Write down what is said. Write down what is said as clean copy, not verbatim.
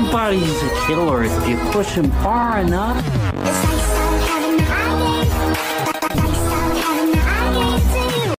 Everybody's a killer if you push him far enough. It's like